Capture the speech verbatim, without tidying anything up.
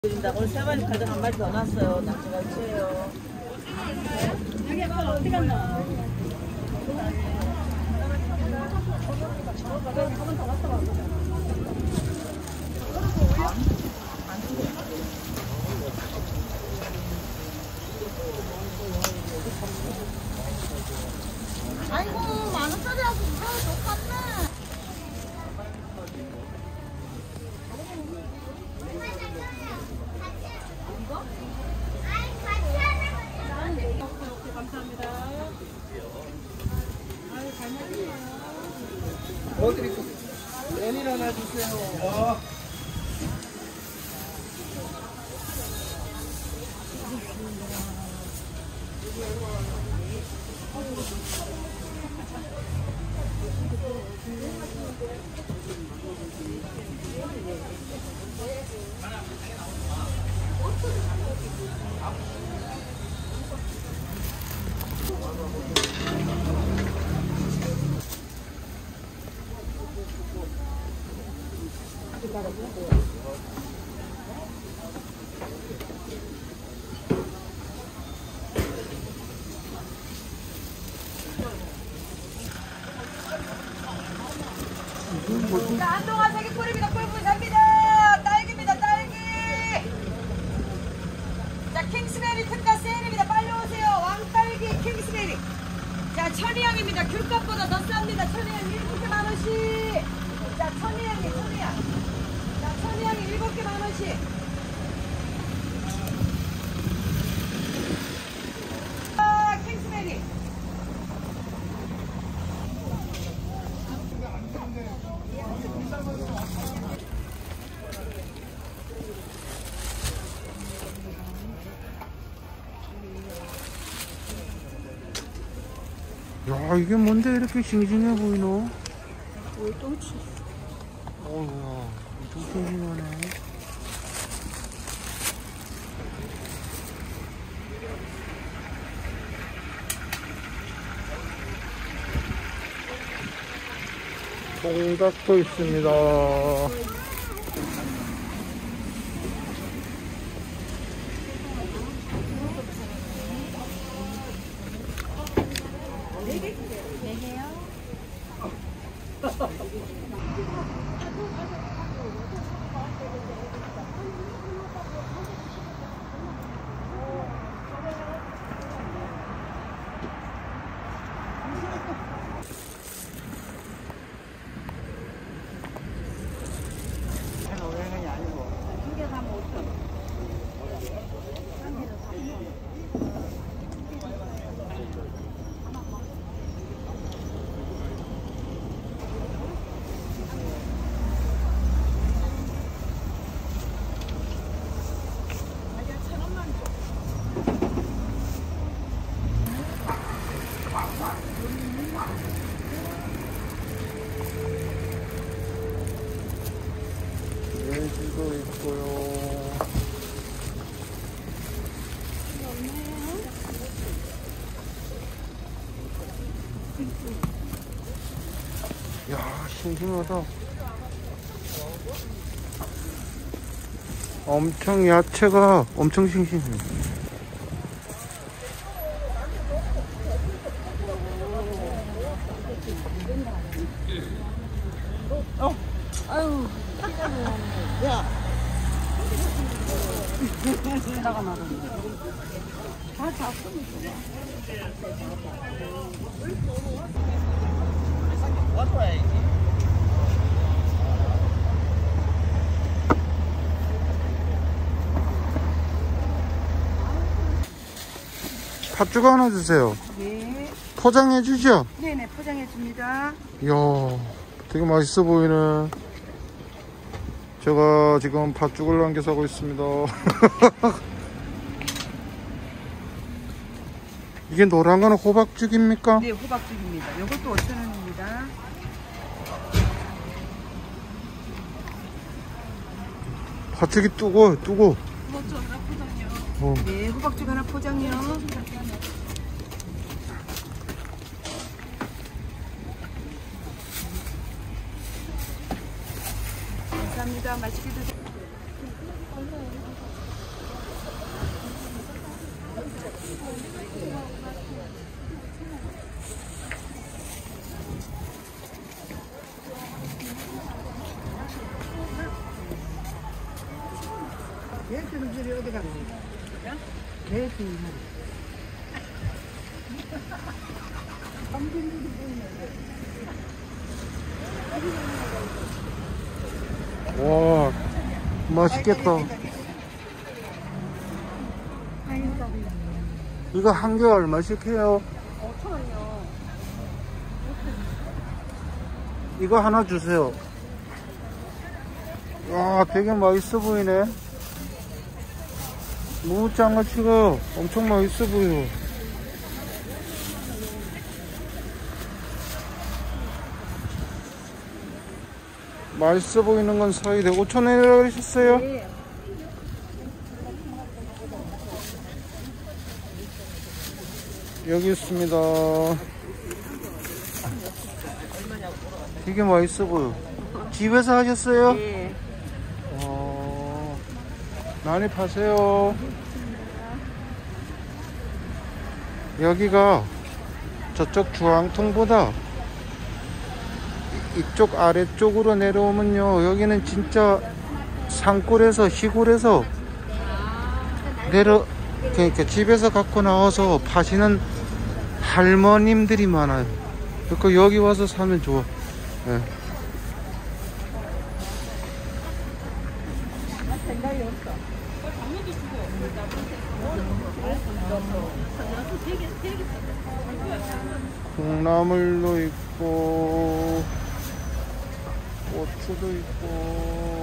오늘 세 마리 가족 한 마리 더 났어요. 낙지갈치예요. 여기 아빠 어디 갔나? 한번 더 갔다 와. 아이고 만 원짜리하고 이거 똑같네. 이거? 아이 같이 하는 거. 감사합니다. 아유 잘 먹네요. 뭐 드릴까? 연일 하나 주세요. 어. 자, 한동안 세계 꿀입니다. 꿀꿀 삽니다. 딸기입니다. 딸기. 자, 킹스베리 특가 세일입니다. 빨리 오세요. 왕딸기 킹스베리. 자, 천혜향입니다. 귤값보다 더 쌉니다. 천혜향 일곱 개 만 원씩. 자, 천혜향이 천혜향. 자, 천혜향이 일곱 개 만 원씩. 아, 킹스베리. 야, 이게 뭔데 이렇게 싱싱해 보이노? 왜 똥치? 어우야, 엄청 싱싱하네. 동닭도 있습니다. 돼지도 있고요. 야, 싱싱하다. 엄청 야채가 엄청 싱싱해. 어, 아유, 야, 나가 나가. 다 잡수면 좋아. 팥죽 하나 주세요. 네. 포장해 주죠? 네네 포장해 줍니다. 이야, 되게 맛있어 보이네. 제가 지금 팥죽을 남겨 사고 있습니다. 이게 노란 거는 호박죽입니까? 네 호박죽입니다. 이것도 오천 원입니다. 팥죽이 뜨거, 뜨거. 호박죽 하나 포장요. 어. 네 호박죽 하나 포장요. 감사합니다. 맛있게 드세요. 개수들이 어디 가고? 개수. 와, 맛있겠다. 이거 한 개 얼마씩 해요? 오천 원이요. 이거 하나 주세요. 와, 되게 맛있어 보이네. 무장어치가 엄청 맛있어 보여. 맛있어 보이는 건 사이 돼. 오천 원이라고 그러셨어요? 네. 여기 있습니다. 되게 맛있어 보여. 집에서 하셨어요? 네. 어, 많이 파세요. 여기가 저쪽 주황통보다 이쪽 아래쪽으로 내려오면요, 여기는 진짜 산골에서 시골에서 내려 그러니까 집에서 갖고 나와서 파시는 할머님들이 많아요. 그러니까 여기 와서 사면 좋아. 예. 콩나물도 있고 고추도 있고